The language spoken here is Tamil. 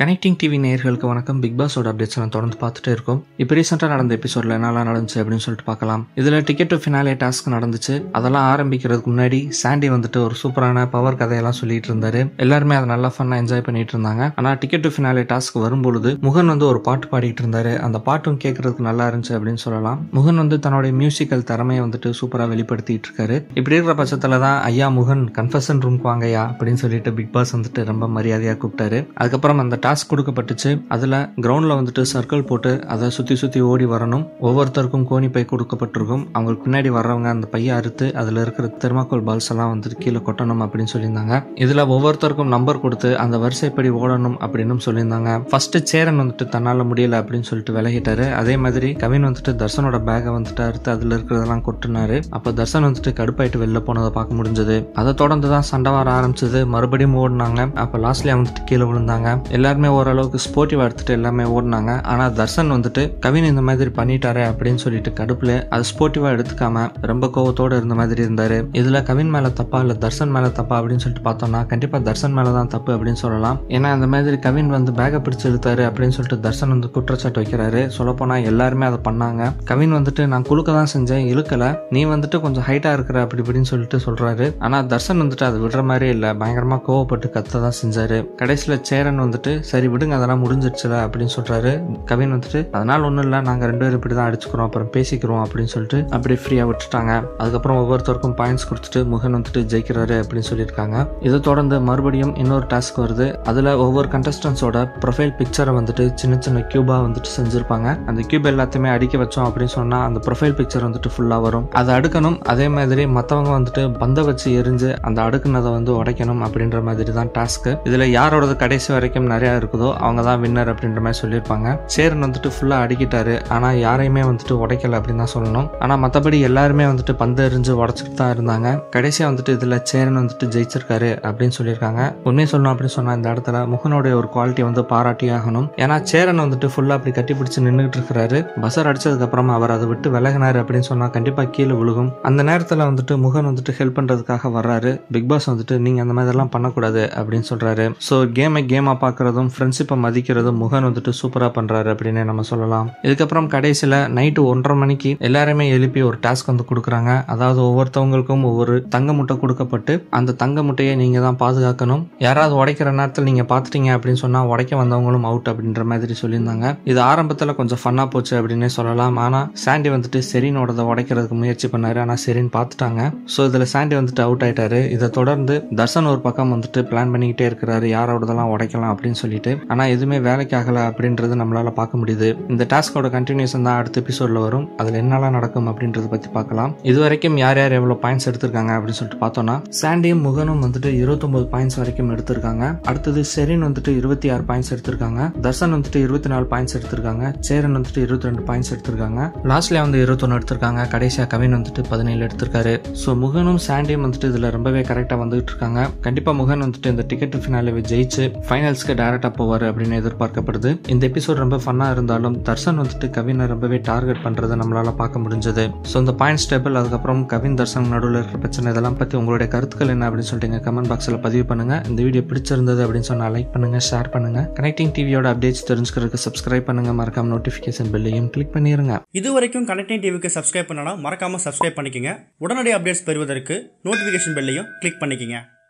கனெக்டிங் டிவி நேயர்களுக்கு வணக்கம். பிக் பாஸோட அப்டேட்ஸ் நான் தொடர்ந்து பார்த்துட்டே இருக்கோம். இப்போ ரீசெண்டாக நடந்த எபிசோட்ல என்னெல்லாம் நடந்துச்சு அப்படின்னு சொல்லிட்டு பார்க்கலாம். இதில் டிக்கெட் டு ஃபினாலே டாஸ்க் நடந்துச்சு. அதெல்லாம் ஆரம்பிக்கிறதுக்கு முன்னாடி சாண்டி வந்துட்டு ஒரு சூப்பரான பவர் கதையெல்லாம் சொல்லிட்டு இருந்தாரு. எல்லாருமே அதை நல்லா ஃபன்னாக என்ஜாய் பண்ணிட்டு இருந்தாங்க. ஆனால் டிக்கெட் டு ஃபினாலே டாஸ்க் வரும்பொழுது முகன் வந்து ஒரு பாட்டு பாடிட்டு இருந்தாரு. அந்த பாட்டும் கேட்கறதுக்கு நல்லா இருந்துச்சு அப்படின்னு சொல்லலாம். முகன் வந்து தன்னுடைய மியூசிக்கல் திறமையை வந்துட்டு சூப்பராக வெளிப்படுத்திட்டு இருக்காரு. இப்படி இருக்கிற பட்சத்தில் தான் ஐயா முகன் கன்ஃபெஷன் ரூம்க்கு வாங்கயா அப்படின்னு சொல்லிட்டு பிக் பாஸ் வந்துட்டு ரொம்ப மரியாதையாக கூப்பிட்டாரு. அதுக்கப்புறம் அந்த டாஸ்க் கொடுக்கப்பட்டுச்சு. அதுல கிரவுண்ட்ல வந்துட்டு சர்க்கிள் போட்டு அதை சுத்தி சுத்தி ஓடி வரணும். ஒவ்வொருத்தருக்கும் கோணி பை கொடுக்கப்பட்டிருக்கும். அவங்களுக்கு பின்னாடி வர்றவங்க அந்த பையை அறுத்து அதுல இருக்கிற தெர்மாக்கோல் பால்ஸ் எல்லாம் வந்துட்டு கீழே கொட்டணும் அப்படின்னு சொல்லியிருந்தாங்க. இதுல ஒவ்வொருத்தருக்கும் நம்பர் கொடுத்து அந்த வரிசைப்படி ஓடணும் அப்படின்னு சொல்லியிருந்தாங்க. ஃபர்ஸ்ட் சேரன் வந்துட்டு தன்னால முடியல அப்படின்னு சொல்லிட்டு விலகிட்டாரு. அதே மாதிரி கவின் வந்துட்டு தர்சனோட பேகை வந்துட்டு அறுத்து அதுல இருக்கிறதெல்லாம் கொட்டினாரு. அப்ப தர்சன் வந்துட்டு கடுப்பாயிட்டு வெளில போனதை பார்க்க முடிஞ்சது. அதை தொடர்ந்து தான் சண்டை வர ஆரம்பிச்சது. மறுபடியும் ஓடினாங்க. அப்ப லாஸ்ட்ல வந்துட்டு கீழே விழுந்தாங்க. எல்லாருமே ஓரளவுக்கு ஸ்போர்ட்டிவா எடுத்துட்டு எல்லாமே ஓடினாங்க. ஆனா தர்சன் வந்துட்டு கவின் இந்த மாதிரி பண்ணிட்டாரு அப்படின்னு சொல்லிட்டு கடுப்புல அது ஸ்போர்ட்டிவா எடுத்துக்காம ரொம்ப கோவத்தோட இருந்த மாதிரி இருந்தாரு. இதுல கவின் மேல தப்பா இல்ல தர்சன் மேல தப்பா அப்படின்னு சொல்லிட்டு பார்த்தோம்னா கண்டிப்பா தர்சன் மேலதான் தப்பு அப்படின்னு சொல்லலாம். ஏன்னா அந்த மாதிரி கவின் வந்து பேகை பிடிச்சு இழுத்தாரு அப்படின்னு சொல்லிட்டு தர்சன் வந்து குற்றச்சாட்டு வைக்கிறாரு. சொல்ல போனா எல்லாருமே அதை பண்ணாங்க. கவின் வந்துட்டு நான் குலுக்க தான் செஞ்சேன், இழுக்கல, நீ வந்துட்டு கொஞ்சம் ஹைட்டா இருக்கிற அப்படி இப்படின்னு சொல்லிட்டு சொல்றாரு. ஆனா தர்சன் வந்துட்டு அது விடுற மாதிரியே இல்ல, பயங்கரமா கோவப்பட்டு கத்த தான் செஞ்சாரு. கடைசியில சேரன் வந்துட்டு சரி விடுங்க அதெல்லாம் முடிஞ்சிருச்சுல அப்படின்னு சொல்றாரு. கவின் வந்துட்டு அதனால ஒண்ணும் இல்ல, நாங்க ரெண்டு பேரும் இப்படிதான் அடிச்சுக்கிறோம், அப்புறம் பேசிக்கிறோம் அப்படின்னு சொல்லிட்டு அப்படி ஃப்ரீயா விட்டுட்டாங்க. அதுக்கப்புறம் ஒவ்வொருத்தருக்கும் பாயிண்ட்ஸ் கொடுத்துட்டு முகன் வந்துட்டு ஜெயிக்கிறாரு அப்படின்னு சொல்லியிருக்காங்க. இதை தொடர்ந்து மறுபடியும் இன்னொரு டாஸ்க் வருது. அதுல ஒவ்வொரு கண்டஸ்டன்ஸோட ப்ரொஃபைல் பிக்சரை வந்துட்டு சின்ன சின்ன கியூபா வந்துட்டு செஞ்சிருப்பாங்க. அந்த கியூப் எல்லாத்தையுமே அடிக்க வச்சோம் அப்படின்னு சொன்னா அந்த ப்ரொஃபைல் பிக்சர் வந்துட்டு ஃபுல்லா வரும். அதை அடுக்கணும். அதே மாதிரி மத்தவங்க வந்துட்டு பந்தை வச்சு எரிஞ்சு அந்த அடுக்குனதை வந்து உடைக்கணும் அப்படின்ற மாதிரி தான் டாஸ்க். இதுல யாரோடது கடைசி வரைக்கும் நிறைய இருக்குதோ அவங்க தான் வின்னர் அப்படின்ற மாதிரி சொல்லியிருப்பாங்க. சேரன் வந்துட்டு ஃபுல்லா அடிக்கிட்டாரு. ஆனா யாரையுமே வந்துட்டு உடைக்கல அப்படின்னு தான் சொல்லணும். ஆனா மத்தபடி எல்லாருமே வந்துட்டு பந்து எரிஞ்சு உடைச்சிட்டு தான் இருந்தாங்க. கடைசியா வந்துட்டு இதுல சேரன் வந்துட்டு ஜெயிச்சிருக்காரு அப்படின்னு சொல்லியிருக்காங்க. உண்மையை சொல்லணும் அப்படின்னு சொன்னா இந்த இடத்துல முகனுடைய ஒரு குவாலிட்டி வந்து பாராட்டி ஆகணும். ஏன்னா சேரன் வந்துட்டு ஃபுல்லா அப்படி கட்டி பிடிச்சு நின்றுட்டு இருக்கிறாரு. பசர் அடிச்சதுக்கு அப்புறம் அவர் அதை விட்டு விலகினாரு அப்படின்னு சொன்னா கண்டிப்பா கீழே விழுகும். அந்த நேரத்துல வந்துட்டு முகன் வந்துட்டு ஹெல்ப் பண்றதுக்காக வர்றாரு. பிக் பாஸ் வந்துட்டு நீங்க அந்த மாதிரி எல்லாம் பண்ணக்கூடாது அப்படின்னு சொல்றாரு. சோ கேமா பாக்குறதும் ஃப்ரெண்ட்ஷிப்பை மதிக்கிறதும் முகன் வந்துட்டு சூப்பரா பண்றாரு அப்படின்னு நம்ம சொல்லலாம். இதுக்கப்புறம் கடைசியில நைட்டு 1:30 மணிக்கு எல்லாருமே எழுப்பி ஒரு டாஸ்க் வந்து கொடுக்குறாங்க. அதாவது ஒவ்வொருத்தவங்களுக்கும் ஒவ்வொரு தங்க முட்டை கொடுக்கப்பட்டு அந்த தங்க முட்டையை நீங்க தான் பாதுகாக்கணும். யாராவது உடைக்கிற நேரத்தில் நீங்க பாத்துட்டீங்க அப்படின்னு சொன்னா உடைக்க வந்தவங்களும் அவுட் அப்படின்ற மாதிரி சொல்லியிருந்தாங்க. இது ஆரம்பத்துல கொஞ்சம் ஃபன்னா போச்சு அப்படின்னே சொல்லலாம். ஆனா சாண்டி வந்துட்டு செரினோட உடைக்கிறதுக்கு முயற்சி பண்ணாரு. ஆனா செரின் பார்த்துட்டாங்க. சோ இதுல சாண்டி வந்துட்டு அவுட் ஆயிட்டாரு. இதை தொடர்ந்து தர்சன் ஒரு பக்கம் வந்துட்டு பிளான் பண்ணிக்கிட்டே இருக்கிறாரு யாரோடதெல்லாம் உடைக்கலாம் அப்படின்னு சொல்லிட்டு. ஆனா எதுவுமே வேலைக்கு ஆகல அப்படின்றது நம்மளால பார்க்க முடியுது. இந்த டாஸ்கோட கண்டினியூஷன் தான் அடுத்த எபிசோட்ல வரும். அதுல என்னெல்லாம் நடக்கும் அப்படின்றத பத்தி பார்க்கலாம். இது வரைக்கும் யார் யார் எவ்வளவு பாயிண்ட்ஸ் எடுத்திருக்காங்க அப்படின்னு சொல்லிட்டு பார்த்தோம்னா சாண்டியும் முகனும் வந்துட்டு 29 பாயிண்ட்ஸ் வரைக்கும் எடுத்திருக்காங்க. அடுத்தது செரின் வந்துட்டு 26 பாயிண்ட்ஸ் எடுத்திருக்காங்க. தர்சன் வந்துட்டு 24 பாயிண்ட்ஸ் எடுத்திருக்காங்க. சேரன் வந்துட்டு 22 பாயிண்ட்ஸ் எடுத்திருக்காங்க. லாஸ்ட்ல வந்து 21 எடுத்திருக்காங்க. கடைசியா கவின் வந்துட்டு 17 எடுத்திருக்காரு. சோ முகனும் சாண்டியும் வந்துட்டு இதுல ரொம்பவே கரெக்டா வந்துட்டு இருக்காங்க. கண்டிப்பா முகன் வந்துட்டு இந்த டிக்கெட் ஃபினாலே ஜெயிச்சு ஃபைனல்ஸ்க்கு டைரக்டா போவாரு அப்படின்னு எதிர்பார்க்கப்படுது. இந்த எபிசோட் ரொம்ப ஃபன்னா இருந்தாலும் தர்சன் வந்துட்டு கவினை ரொம்பவே டார்கெட் பண்றதை நம்மளால பார்க்க முடிஞ்சது. ஸோ இந்த பாயிண்ட்ஸ் டேபிள் அதுக்கப்புறம் கவின் தர்சன் நடுவில் இருக்கிற பிரச்சனை இதெல்லாம் பத்தி உங்களுடைய கருத்துக்கள் என்ன அப்படின்னு சொல்லிட்டு கமெண்ட் பாக்ஸ்ல பதிவு பண்ணுங்க. இந்த வீடியோ பிடிச்சிருந்தது அப்படின்னு சொன்னா லைக் பண்ணுங்க, ஷேர் பண்ணுங்க. கனெக்டிங் டிவியோட அப்டேட்ஸ் தெரிஞ்சுக்கிறதுக்கு சப்ஸ்கிரைப் பண்ணுங்க. மறக்காம நோட்டிபிகேஷன் பெல்லையும் கிளிக் பண்ணிருங்க. இதுவரைக்கும் கனெக்டிங் டிவிக்கு சப்ஸ்கிரைப் பண்ணனா மறக்காம சப்ஸ்கிரைப் பண்ணிக்கங்க. உடனடி அப்டேட்ஸ் பெறுவதற்கு நோட்டிபிகேஷன் பெல்லையும் கிளிக் பண்ணிக்கங்க.